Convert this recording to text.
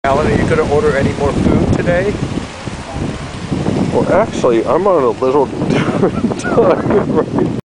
Alan, are you going to order any more food today? Well, actually, I'm on a little different time right